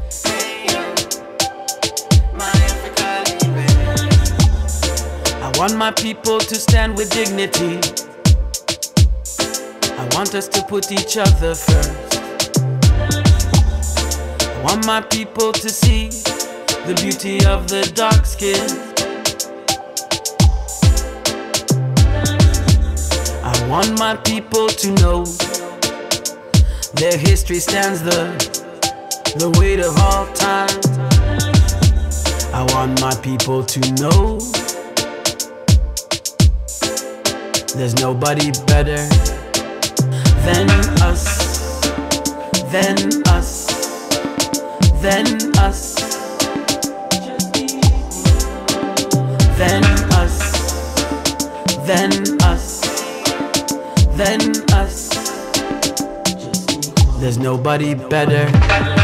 I want my people to stand with dignity. I want us to put each other first. I want my people to see the beauty of the dark skin. I want my people to know their history stands the weight of all time. I want my people to know there's nobody better than us, than us, than us, than us, than us, than us. There's nobody better.